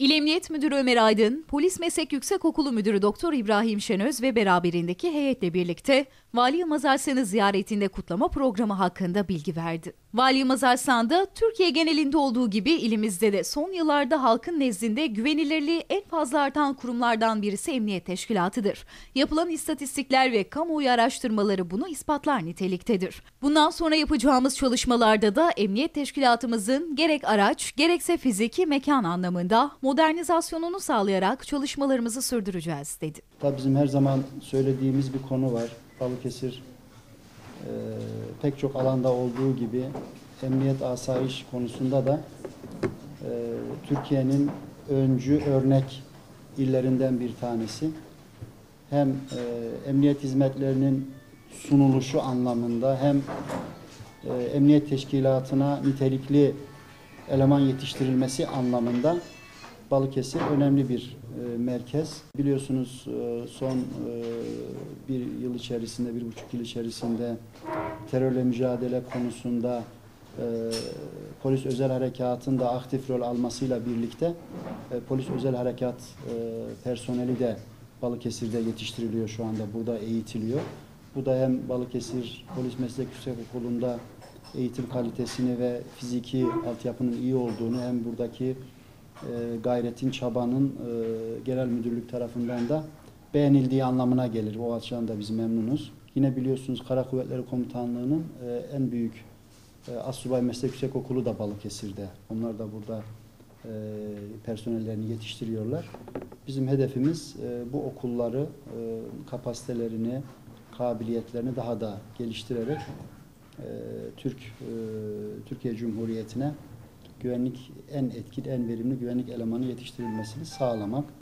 İl Emniyet Müdürü Ömer Aydın, Polis Meslek Yüksekokulu Müdürü Doktor İbrahim Şenöz ve beraberindeki heyetle birlikte Vali Yılmaz Arslan'ı ziyaretinde kutlama programı hakkında bilgi verdi. Vali Yılmaz Arslan da Türkiye genelinde olduğu gibi ilimizde de son yıllarda halkın nezdinde güvenilirliği en fazla artan kurumlardan birisi Emniyet Teşkilatı'dır. Yapılan istatistikler ve kamuoyu araştırmaları bunu ispatlar niteliktedir. Bundan sonra yapacağımız çalışmalarda da Emniyet Teşkilatımızın gerek araç gerekse fiziki mekan anlamında modernizasyonunu sağlayarak çalışmalarımızı sürdüreceğiz, dedi. Tabii bizim her zaman söylediğimiz bir konu var. Balıkesir pek çok alanda olduğu gibi emniyet asayiş konusunda da Türkiye'nin öncü örnek illerinden bir tanesi. Hem emniyet hizmetlerinin sunuluşu anlamında hem emniyet teşkilatına nitelikli eleman yetiştirilmesi anlamında Balıkesir önemli bir merkez. Biliyorsunuz son bir yıl içerisinde, 1,5 yıl içerisinde terörle mücadele konusunda polis özel harekatın da aktif rol almasıyla birlikte polis özel harekat personeli de Balıkesir'de yetiştiriliyor şu anda, burada eğitiliyor. Bu da hem Balıkesir Polis Meslek Yüksekokulu'nda eğitim kalitesini ve fiziki altyapının iyi olduğunu hem buradaki gayretin, çabanın genel müdürlük tarafından da beğenildiği anlamına gelir. O açıdan da biz memnunuz. Yine biliyorsunuz Kara Kuvvetleri Komutanlığı'nın en büyük Astsubay Meslek Yüksekokulu da Balıkesir'de. Onlar da burada personellerini yetiştiriyorlar. Bizim hedefimiz bu okulları, kapasitelerini, kabiliyetlerini daha da geliştirerek Türkiye Cumhuriyeti'ne en etkili, en verimli güvenlik elemanı yetiştirilmesini sağlamak.